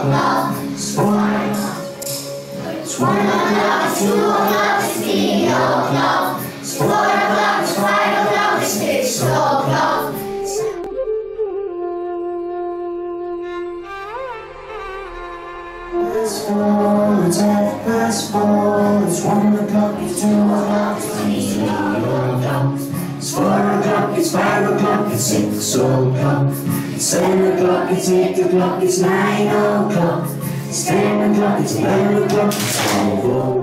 o'clock, it's 4 o'clock. It's 1 o'clock, it's 2 o'clock, it's 3 o'clock. It's 4 o'clock, it's 5 o'clock, it's 6 o'clock. It's 4, it's 4, it's 1 o'clock, it's 2 o'clock, it's 3 o'clock. It's 4 o'clock, it's 5 o'clock, it's 6 o'clock. It's 7 o'clock, it's 8 o'clock, it's 9 o'clock. It's 10 o'clock, it's 11 o'clock, it's 12 o'clock.